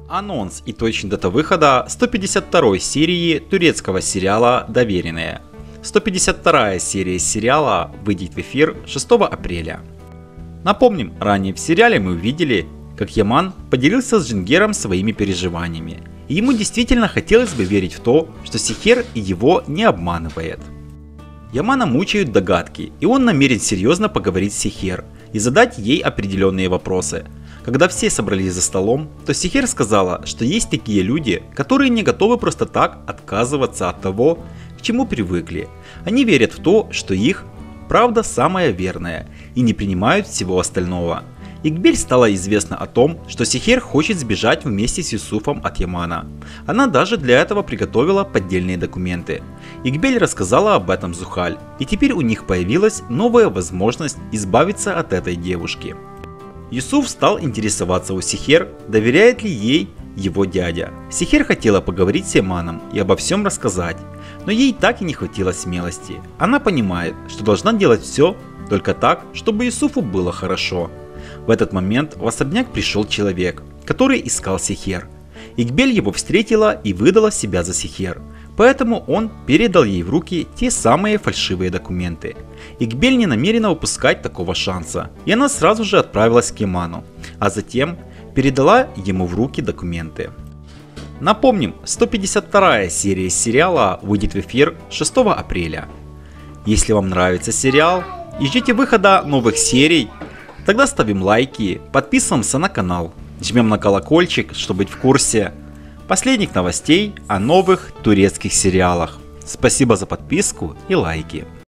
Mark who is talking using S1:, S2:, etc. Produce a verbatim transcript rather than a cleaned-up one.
S1: Анонс и точная дата выхода сто пятьдесят второй серии турецкого сериала «Доверенные». сто пятьдесят вторая серия сериала выйдет в эфир шестого апреля. Напомним, ранее в сериале мы увидели, как Яман поделился с Джингером своими переживаниями. И ему действительно хотелось бы верить в то, что Сехер его не обманывает. Ямана мучают догадки, и он намерен серьезно поговорить с Сехер и задать ей определенные вопросы. Когда все собрались за столом, то Сехер сказала, что есть такие люди, которые не готовы просто так отказываться от того, к чему привыкли. Они верят в то, что их правда самая верная, и не принимают всего остального. Игбель стало известно о том, что Сехер хочет сбежать вместе с Юсуфом от Ямана. Она даже для этого приготовила поддельные документы. Игбель рассказала об этом Зухаль, и теперь у них появилась новая возможность избавиться от этой девушки. Юсуф стал интересоваться у Сехер, доверяет ли ей его дядя. Сехер хотела поговорить с Яманом и обо всем рассказать, но ей так и не хватило смелости. Она понимает, что должна делать все только так, чтобы Юсуфу было хорошо. В этот момент в особняк пришел человек, который искал Сехер. Игбель его встретила и выдала себя за Сехер, поэтому он передал ей в руки те самые фальшивые документы. Игбель не намерена упускать такого шанса, и она сразу же отправилась к Яману, а затем передала ему в руки документы. Напомним, сто пятьдесят вторая серия сериала выйдет в эфир шестого апреля. Если вам нравится сериал и ждите выхода новых серий, тогда ставим лайки, подписываемся на канал, жмем на колокольчик, чтобы быть в курсе последних новостей о новых турецких сериалах. Спасибо за подписку и лайки.